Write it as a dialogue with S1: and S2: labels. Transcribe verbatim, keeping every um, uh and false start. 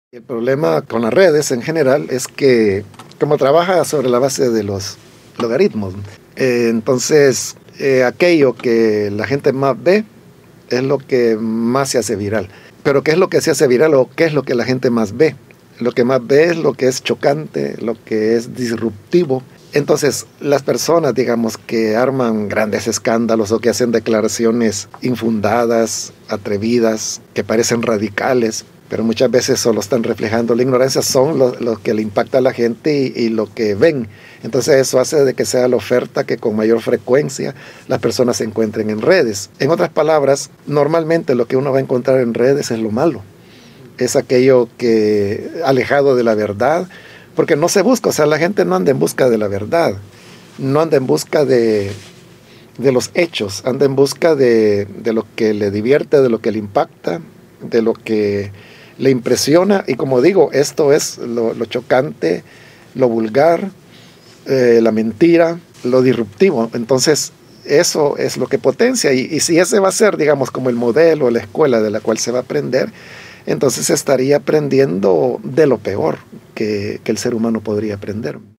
S1: El problema con las redes en general es que como trabaja sobre la base de los logaritmos, eh, entonces eh, aquello que la gente más ve es lo que más se hace viral. Pero ¿qué es lo que se hace viral o qué es lo que la gente más ve? Lo que más ve es lo que es chocante, lo que es disruptivo. Entonces, las personas, digamos, que arman grandes escándalos o que hacen declaraciones infundadas, atrevidas, que parecen radicales, pero muchas veces solo están reflejando la ignorancia, son lo, lo que le impacta a la gente y, y lo que ven. Entonces eso hace de que sea la oferta que con mayor frecuencia las personas se encuentren en redes. En otras palabras, normalmente lo que uno va a encontrar en redes es lo malo. Es aquello que alejado de la verdad, porque no se busca, o sea, la gente no anda en busca de la verdad, no anda en busca de, de los hechos, anda en busca de, de lo que le divierte, de lo que le impacta, de lo que le impresiona. Y como digo, esto es lo, lo chocante, lo vulgar, eh, la mentira, lo disruptivo. Entonces eso es lo que potencia, y, y si ese va a ser, digamos, como el modelo, la escuela de la cual se va a aprender, entonces se estaría aprendiendo de lo peor que, que el ser humano podría aprender.